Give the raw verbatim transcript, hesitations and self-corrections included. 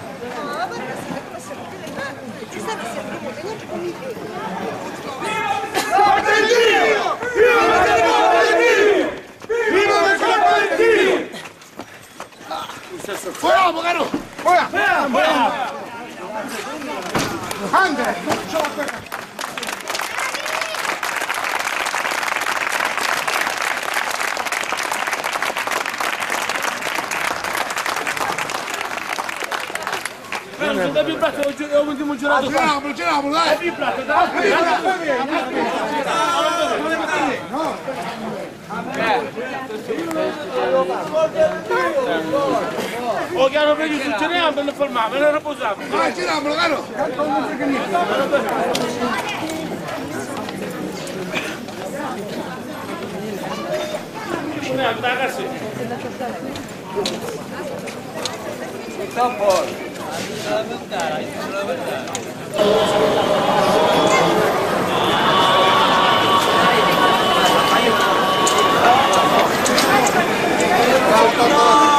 Fuera, Bogaro! Fuera! Fuera! Fuera! Andre! Non devi plato, ho un giurato. Giriamolo, giriamolo, dai! Devi plato, dai! Oh, che hanno preso sul cereale per non fermare, non riposiamo. Dai, giriamolo, caro! Andiamo, ragazzi. Sta fuori. La ventana, la ventana. Ciao, ciao, ciao!